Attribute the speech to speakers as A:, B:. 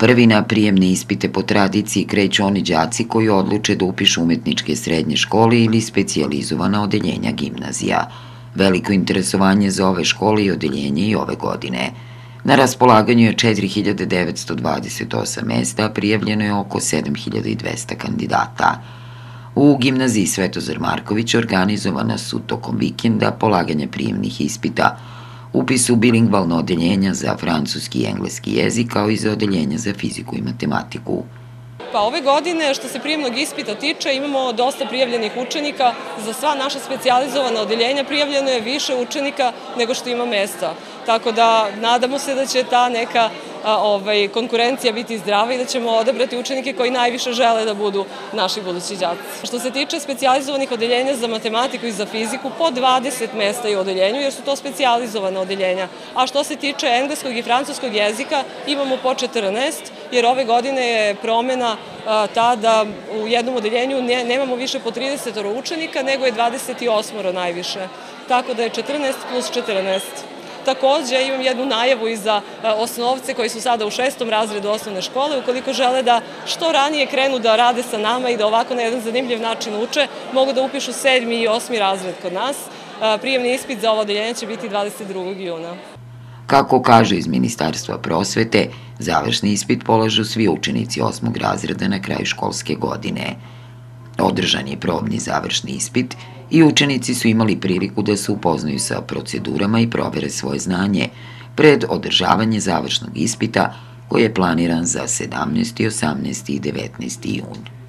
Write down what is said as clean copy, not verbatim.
A: Prvi na prijemne ispite po tradiciji kreću oni đaci koji odluče da upišu umetničke srednje škole ili specijalizovana odeljenja gimnazija. Veliko interesovanje za ove škole i odeljenje i ove godine. Na raspolaganju je 4928 mesta, a prijavljeno je oko 7200 kandidata. U gimnaziji Svetozar Marković organizovana su tokom vikenda polaganja prijemnih ispita, upis u bilingvalno odeljenja za francuski i engleski jezik, kao i za odeljenja za fiziku i matematiku.
B: Pa ove godine, što se prijemnog ispita tiče, imamo dosta prijavljenih učenika. Za sva naša specijalizovana odeljenja prijavljeno je više učenika nego što ima mesta. Tako da nadamo se da će ta neka konkurencija biti zdrava i da ćemo odabrati učenike koji najviše žele da budu naši budući đaci. Što se tiče specijalizovanih odeljenja za matematiku i za fiziku, po 20 mesta je u odeljenju, jer su to specijalizovana odeljenja. A što se tiče engleskog i francuskog jezika, imamo po 14, jer ove godine je promena ta da u jednom odeljenju nemamo više po 30 učenika, nego je 28 najviše. Tako da je 14 plus 14. Takođe imam jednu najavu i za osnovce koji su sada u 6. razredu osnovne škole. Ukoliko žele da što ranije krenu da rade sa nama i da ovako na jedan zanimljiv način uče, mogu da upišu 7. i 8. razred kod nas. Prijemni ispit za ovo odeljenje će biti 22. juna.
A: Kako kaže iz Ministarstva prosvete, završni ispit polažu svi učenici 8. razreda na kraju školske godine. Održan je probni završni ispit i učenici su imali priliku da se upoznaju sa procedurama i provere svoje znanje pred održavanje završnog ispita koji je planiran za 17., 18. i 19. jun.